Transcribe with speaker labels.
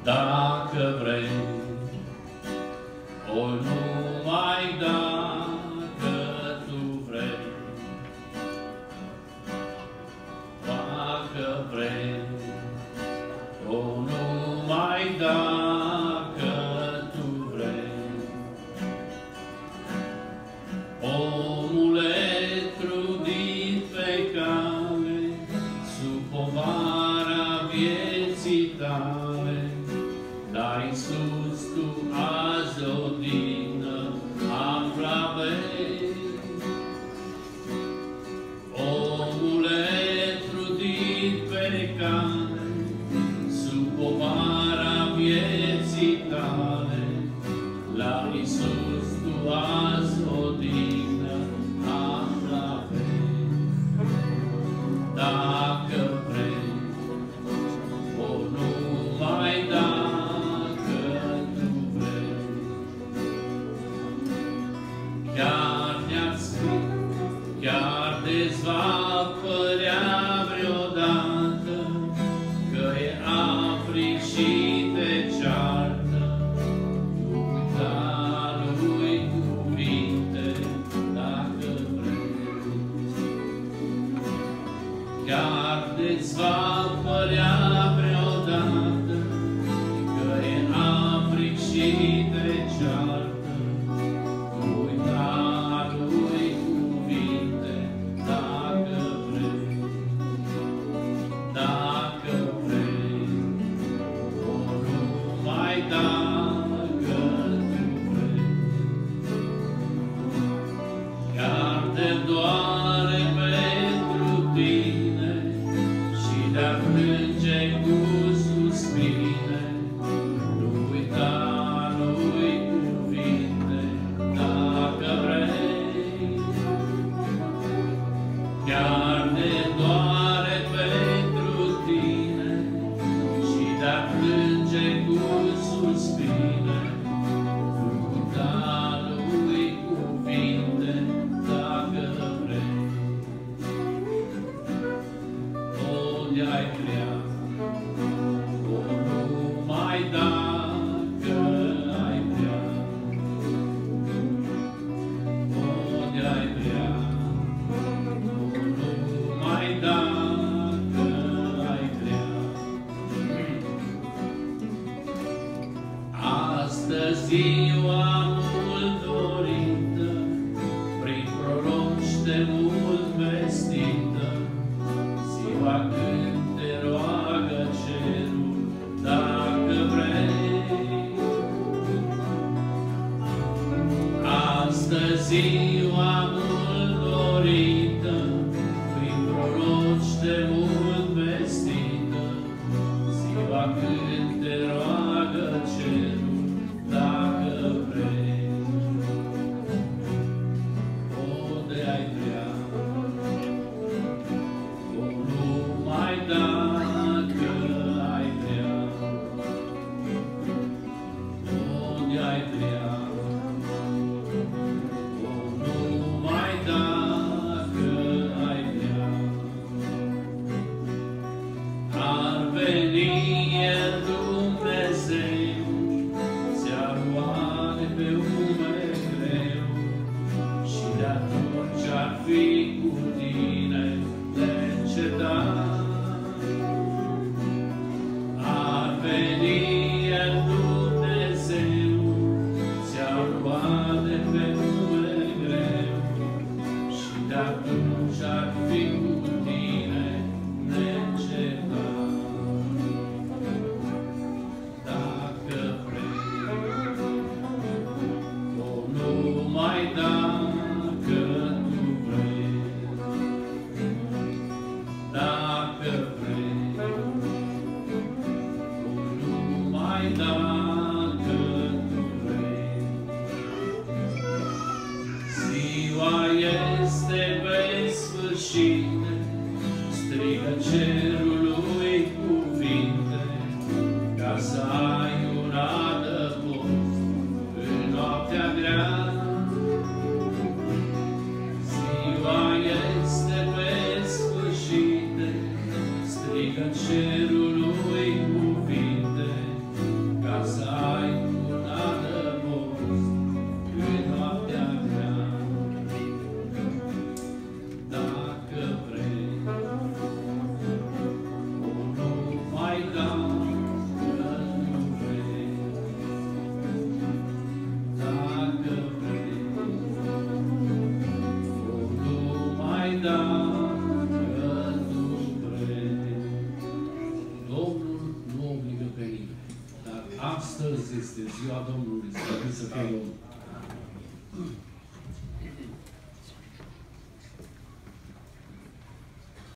Speaker 1: dacă vrei, o numai dacă tu vrei, dacă vrei, o numai dacă tu vrei. Omule trudit pe cale, sub povara vieții tale, dar Iisus tu azi odihnă afla vei. Omule trudit pe cale, sub povara vieții tale, la Iisus tu azi odihnă afla vei. Dacă vrei, o numai dacă tu vrei, chiar ne-ați scris, chiar de-ți va părea vreodată că e afric și te ceartă, nu uita lui cuvinte dacă vrei. Chiar de-ți va părea vreodată că e afric și te ceartă, nu uita lui cuvinte dacă vrei. Dacă vrei, o numai dacă tu vrei. Chiar te doare pentru tine și te-ar plânge cu suspine, nu uita lui cuvinte dacă vrei. Chiar te doare pentru tine și te-ar plânge cu suspine, nu uita lui cuvinte dacă vrei. Unde-ai vrea, o numai dacă ai vrea. Unde-ai vrea, o numai dacă ai vrea. Astăzi ziua mult dorită, prin proroci de mult vestită, ziua când te roagă cerul dacă vrei. Astăzi ziua mult dorită, prin proroci de mult vestită, ziua când te roagă cerul dacă vrei. Unde ai vrea, o numai dacă ai vrea. Unde ai vrea, o numai dacă ai vrea. Ar veni El
Speaker 2: Astăzi este ziua Domnului, slăvit să fie Domnul.